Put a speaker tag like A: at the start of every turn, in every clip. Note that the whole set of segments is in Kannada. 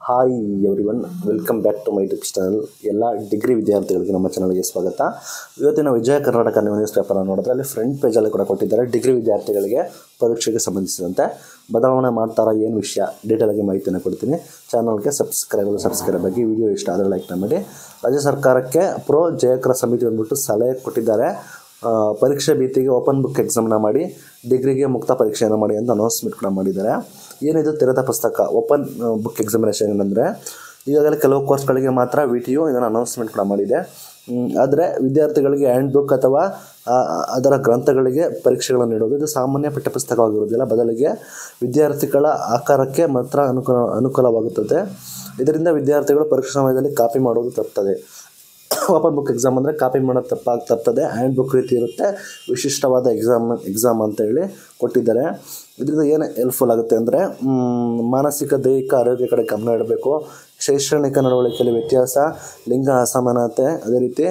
A: Hi everyone, welcome back to my YouTube channel. ಎಲ್ಲ ಡಿಗ್ರಿ ವಿದ್ಯಾರ್ಥಿಗಳಿಗೆ ನಮ್ಮ ಚಾನಲ್ಗೆ ಸ್ವಾಗತ. ಇವತ್ತಿನ ವಿಜಯ ಕರ್ನಾಟಕ ನ್ಯೂಸ್ ಪೇಪರನ್ನು ನೋಡಿದ್ರೆ ಅಲ್ಲಿ ಫ್ರಂಟ್ ಪೇಜಲ್ಲಿ ಕೂಡ ಕೊಟ್ಟಿದ್ದಾರೆ. ಡಿಗ್ರಿ ವಿದ್ಯಾರ್ಥಿಗಳಿಗೆ ಪರೀಕ್ಷೆಗೆ ಸಂಬಂಧಿಸಿದಂತೆ ಬದಲಾವಣೆ ಮಾಡ್ತಾರಾ, ಏನು ವಿಷಯ ಡೀಟೇಲಾಗಿ ಮಾಹಿತಿಯನ್ನು ಕೊಡ್ತೀನಿ. ಚಾನಲ್ಗೆ ಸಬ್ಸ್ಕ್ರೈಬ್ ಆಗಿ. ವಿಡಿಯೋ ಇಷ್ಟ ಆದರೆ ಲೈಕ್ ಮಾಡಿ. ರಾಜ್ಯ ಸರ್ಕಾರಕ್ಕೆ ಪ್ರೋ ಜಯಕರ ಸಮಿತಿ ಬಂದ್ಬಿಟ್ಟು ಸಲಹೆ ಕೊಟ್ಟಿದ್ದಾರೆ. ಪರೀಕ್ಷೆ ಭೀತಿಗೆ ಓಪನ್ ಬುಕ್ ಎಕ್ಸಾಮ್ನ ಮಾಡಿ, ಡಿಗ್ರಿಗೆ ಮುಕ್ತ ಪರೀಕ್ಷೆಯನ್ನು ಮಾಡಿ ಅಂತ ಅನೌನ್ಸ್ಮೆಂಟ್ ಕೂಡ ಮಾಡಿದ್ದಾರೆ. ಏನಿದು ತೆರೆದ ಪುಸ್ತಕ ಓಪನ್ ಬುಕ್ ಎಕ್ಸಾಮಿನೇಷನ್ ಏನಂದರೆ, ಈಗಾಗಲೇ ಕೆಲವು ಕೋರ್ಸ್ಗಳಿಗೆ ಮಾತ್ರ VTU ಇದನ್ನು ಅನೌನ್ಸ್ಮೆಂಟ್ ಕೂಡ ಮಾಡಿದೆ. ಆದರೆ ವಿದ್ಯಾರ್ಥಿಗಳಿಗೆ ಹ್ಯಾಂಡ್ ಬುಕ್ ಅಥವಾ ಅದರ ಗ್ರಂಥಗಳಿಗೆ ಪರೀಕ್ಷೆಗಳನ್ನು ನೀಡೋದು ಇದು ಸಾಮಾನ್ಯ ಪಠ್ಯಪುಸ್ತಕವಾಗಿರುವುದಿಲ್ಲ. ಬದಲಿಗೆ ವಿದ್ಯಾರ್ಥಿಗಳ ಆಕಾರಕ್ಕೆ ಮಾತ್ರ ಅನುಕೂಲವಾಗುತ್ತದೆ. ಇದರಿಂದ ವಿದ್ಯಾರ್ಥಿಗಳು ಪರೀಕ್ಷೆ ಸಮಯದಲ್ಲಿ ಕಾಪಿ ಮಾಡೋದು ತಪ್ಪುತ್ತದೆ. ಓಪನ್ ಬುಕ್ ಎಕ್ಸಾಮ್ ಅಂದರೆ ಕಾಪಿ ಮಾಡೋದು ತಪ್ಪುತ್ತದೆ. ಹ್ಯಾಂಡ್ ಬುಕ್ ರೀತಿ ಇರುತ್ತೆ, ವಿಶಿಷ್ಟವಾದ ಎಕ್ಸಾಮ್ ಅಂತ ಹೇಳಿ ಕೊಟ್ಟಿದ್ದಾರೆ. ಇದರಿಂದ ಏನು ಹೆಲ್ಪ್ಫುಲ್ ಆಗುತ್ತೆ ಅಂದರೆ, ಮಾನಸಿಕ ದೈಹಿಕ ಆರೋಗ್ಯ ಕಡೆ ಗಮನ ಇಡಬೇಕು. ಶೈಕ್ಷಣಿಕ ನಡವಳಿಕೆಯಲ್ಲಿ ವ್ಯತ್ಯಾಸ, ಲಿಂಗ ಅಸಮಾನತೆ, ಅದೇ ರೀತಿ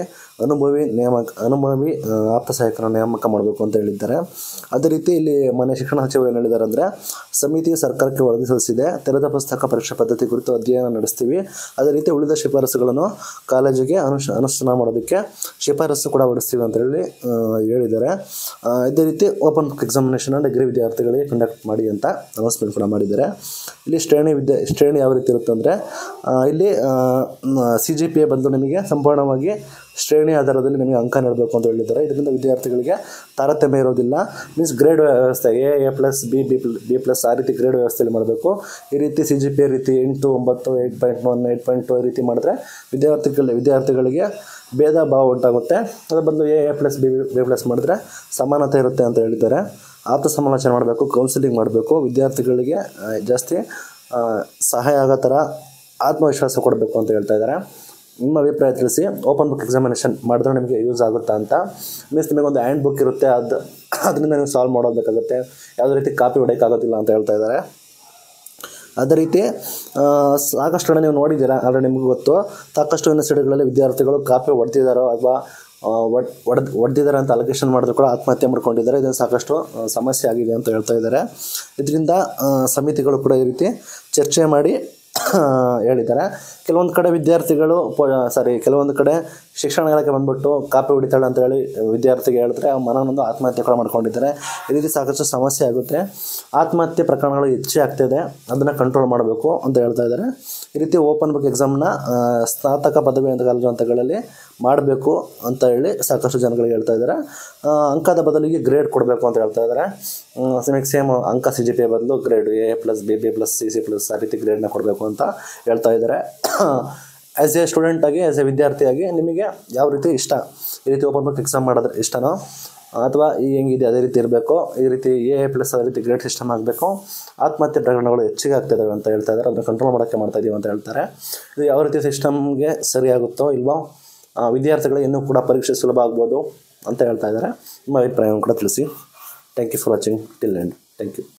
A: ಅನುಭವಿ ಆಪ್ತ ಸಹಾಯಕರ ನೇಮಕ ಮಾಡಬೇಕು ಅಂತ ಹೇಳಿದ್ದಾರೆ. ಅದೇ ರೀತಿ ಇಲ್ಲಿ ಮನೆ ಶಿಕ್ಷಣ ಸಚಿವರು ಏನು ಹೇಳಿದ್ದಾರೆ ಅಂದರೆ, ಸಮಿತಿಯು ಸರ್ಕಾರಕ್ಕೆ ವರದಿ ಸಲ್ಲಿಸಿದೆ. ತೆರೆದ ಪುಸ್ತಕ ಪರೀಕ್ಷಾ ಪದ್ಧತಿ ಕುರಿತು ಅಧ್ಯಯನ ನಡೆಸ್ತೀವಿ. ಅದೇ ರೀತಿ ಉಳಿದ ಶಿಫಾರಸುಗಳನ್ನು ಕಾಲೇಜಿಗೆ ಅನುಷ್ಠಾನ ಮಾಡೋದಕ್ಕೆ ಶಿಫಾರಸು ಕೂಡ ಹೊಡಿಸ್ತೀವಿ ಅಂತ ಹೇಳಿದ್ದಾರೆ. ಇದೇ ರೀತಿ ಓಪನ್ ಬುಕ್ ಎಕ್ಸಾಮಿನೇಷನ್ ಡಿಗ್ರಿ ವಿದ್ಯಾರ್ಥಿಗಳಿಗೆ ಕಂಡಕ್ಟ್ ಮಾಡಿ ಅಂತ ಅನೌನ್ಸ್ಮೆಂಟ್ ಕೂಡ ಮಾಡಿದ್ದಾರೆ. ಇಲ್ಲಿ ಶ್ರೇಣಿ ಯಾವ ರೀತಿ ಇರುತ್ತೆ ಅಂದರೆ, ಇಲ್ಲಿ CGPA ಬಂದು ನಿಮಗೆ ಸಂಪೂರ್ಣವಾಗಿ ಶ್ರೇಣಿ ಆಧಾರದಲ್ಲಿ ನಿಮಗೆ ಅಂಕ ನೀಡಬೇಕು ಅಂತ ಹೇಳಿದ್ದಾರೆ. ಇದರಿಂದ ವಿದ್ಯಾರ್ಥಿಗಳಿಗೆ ತಾರತಮ್ಯ ಇರೋದಿಲ್ಲ. ಮೀನ್ಸ್ ಗ್ರೇಡ್ ವ್ಯವಸ್ಥೆ A+, B+, ಆ ರೀತಿ ಗ್ರೇಡ್ ವ್ಯವಸ್ಥೆಯಲ್ಲಿ ಮಾಡಬೇಕು. ಈ ರೀತಿ CGPA ರೀತಿ 8, 9, 8.1, 8.2 ಈ ರೀತಿ ಮಾಡಿದ್ರೆ ವಿದ್ಯಾರ್ಥಿಗಳಿಗೆ ಭೇದ ಭಾವ ಉಂಟಾಗುತ್ತೆ. ಅದರ ಬದಲು A+, B+ ಮಾಡಿದ್ರೆ ಸಮಾನತೆ ಇರುತ್ತೆ ಅಂತ ಹೇಳಿದ್ದಾರೆ. ಆಪ್ತ ಸಮಾಲೋಚನೆ ಮಾಡಬೇಕು, ಕೌನ್ಸಿಲಿಂಗ್ ಮಾಡಬೇಕು, ವಿದ್ಯಾರ್ಥಿಗಳಿಗೆ ಜಾಸ್ತಿ ಸಹಾಯ ಆಗೋ ಥರ ಆತ್ಮವಿಶ್ವಾಸ ಕೊಡಬೇಕು ಅಂತ ಹೇಳ್ತಾ ಇದ್ದಾರೆ. ನಿಮ್ಮ ಅಭಿಪ್ರಾಯ ತಿಳಿಸಿ. ಓಪನ್ ಬುಕ್ ಎಕ್ಸಾಮಿನೇಷನ್ ಮಾಡಿದ್ರೆ ನಿಮಗೆ ಯೂಸ್ ಆಗುತ್ತಾ ಅಂತ. ಮೀನ್ಸ್ ನಿಮಗೊಂದು ಹ್ಯಾಂಡ್ ಬುಕ್ ಇರುತ್ತೆ, ಅದರಿಂದ ನೀವು ಸಾಲ್ವ್ ಮಾಡೋದಕ್ಕಾಗುತ್ತೆ. ಯಾವುದೇ ರೀತಿ ಕಾಪಿ ಹೊಡೆಯೋಕ್ಕಾಗೋದಿಲ್ಲ ಅಂತ ಹೇಳ್ತಾ ಇದ್ದಾರೆ. ಅದೇ ರೀತಿ ಸಾಕಷ್ಟು ನೀವು ನೋಡಿದ್ದೀರಾ, ಆದರೆ ನಿಮಗೂ ಗೊತ್ತು, ಸಾಕಷ್ಟು ಯೂನಿವರ್ಸಿಟಿಗಳಲ್ಲಿ ವಿದ್ಯಾರ್ಥಿಗಳು ಕಾಪಿ ಹೊಡೆದಿದ್ದಾರೋ ಅಥವಾ ಹೊಡೆದಿದ್ದಾರೆ ಅಂತ ಅಲಿಗೇಷನ್ ಮಾಡಿದ್ರು ಕೂಡ ಆತ್ಮಹತ್ಯೆ ಮಾಡ್ಕೊಂಡಿದ್ದಾರೆ. ಇದನ್ನು ಸಾಕಷ್ಟು ಸಮಸ್ಯೆ ಆಗಿದೆ ಅಂತ ಹೇಳ್ತಾ ಇದ್ದಾರೆ. ಇದರಿಂದ ಸಮಿತಿಗಳು ಕೂಡ ಈ ರೀತಿ ಚರ್ಚೆ ಮಾಡಿ ಹೇಳಿದ್ದಾರೆ. ಕೆಲವೊಂದು ಕಡೆ ಕೆಲವೊಂದು ಕಡೆ ಶಿಕ್ಷಣ ಇಲಾಖೆ ಬಂದ್ಬಿಟ್ಟು ಕಾಪಿ ಹೊಡಿತಾಳೆ ಅಂತ ಹೇಳಿ ವಿದ್ಯಾರ್ಥಿಗೆ ಹೇಳಿದ್ರೆ ಮನನೊಂದು ಆತ್ಮಹತ್ಯೆ ಕೂಡ ಮಾಡ್ಕೊಂಡಿದ್ದಾರೆ. ಈ ರೀತಿ ಸಾಕಷ್ಟು ಸಮಸ್ಯೆ ಆಗುತ್ತೆ. ಆತ್ಮಹತ್ಯೆ ಪ್ರಕರಣಗಳು ಹೆಚ್ಚೇ ಆಗ್ತಿದೆ, ಅದನ್ನು ಕಂಟ್ರೋಲ್ ಮಾಡಬೇಕು ಅಂತ ಹೇಳ್ತಾ ಇದ್ದಾರೆ. ಈ ರೀತಿ ಓಪನ್ ಬುಕ್ ಎಕ್ಸಾಮ್ನ ಸ್ನಾತಕ ಪದವಿ ಹಂತಗಳಲ್ಲಿ ಮಾಡಬೇಕು ಅಂತ ಹೇಳಿ ಸಾಕಷ್ಟು ಜನಗಳಿಗೆ ಹೇಳ್ತಾ ಇದ್ದಾರೆ. ಅಂಕದ ಬದಲಿಗೆ ಗ್ರೇಡ್ ಕೊಡಬೇಕು ಅಂತ ಹೇಳ್ತಾ ಇದ್ದಾರೆ. ಸೇಮ್ ಅಂಕ CGPA ಬದಲು ಗ್ರೇಡ್ A+, B+, C+, ಆ ರೀತಿ ಗ್ರೇಡ್ನ ಕೊಡಬೇಕು ಅಂತ ಹೇಳ್ತಾ ಇದ್ದಾರೆ. ಆ್ಯಸ್ ಎ ಸ್ಟೂಡೆಂಟಾಗಿ, ಆ್ಯಸ್ ಎ ವಿದ್ಯಾರ್ಥಿಯಾಗಿ ನಿಮಗೆ ಯಾವ ರೀತಿ ಇಷ್ಟ, ಈ ರೀತಿ ಓಪನ್ ಬುಕ್ ಎಕ್ಸಾಮ್ ಮಾಡಿದ್ರೆ ಇಷ್ಟನೋ ಅಥವಾ ಹೆಂಗಿದೆ ಅದೇ ರೀತಿ ಇರಬೇಕು, ಈ ರೀತಿ A+, ಅದೇ ರೀತಿ ಗ್ರೇಡ್ ಸಿಸ್ಟಮ್ ಆಗಬೇಕು. ಆತ್ಮಹತ್ಯೆ ಪ್ರಕರಣಗಳು ಹೆಚ್ಚಿಗೆ ಆಗ್ತಿದ್ದಾವೆ ಅಂತ ಹೇಳ್ತಾ ಇದ್ದಾರೆ. ಅದನ್ನು ಕಂಟ್ರೋಲ್ ಮಾಡೋಕ್ಕೆ ಮಾಡ್ತಾಯಿದ್ದೀವಿ ಅಂತ ಹೇಳ್ತಾರೆ. ಇದು ಯಾವ ರೀತಿ ಸಿಸ್ಟಮ್ಗೆ ಸರಿಯಾಗುತ್ತೋ ಇಲ್ವೋ, ವಿದ್ಯಾರ್ಥಿಗಳಿಗೆ ಇನ್ನೂ ಕೂಡ ಪರೀಕ್ಷೆ ಸುಲಭ ಆಗ್ಬೋದು ಅಂತ ಹೇಳ್ತಾ ಇದ್ದಾರೆ. ನಿಮ್ಮ ಅಭಿಪ್ರಾಯವನ್ನು ಕೂಡ ತಿಳಿಸಿ. Thank you for watching till end. Thank you.